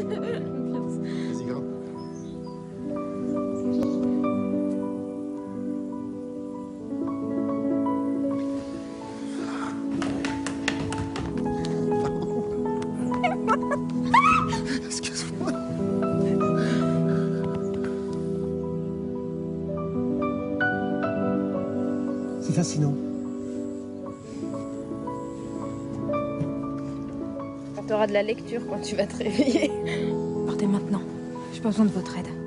Vas-y, grimpe. Excuse-moi. C'est fascinant. Tu auras de la lecture quand tu vas te réveiller. Partez maintenant. J'ai pas besoin de votre aide.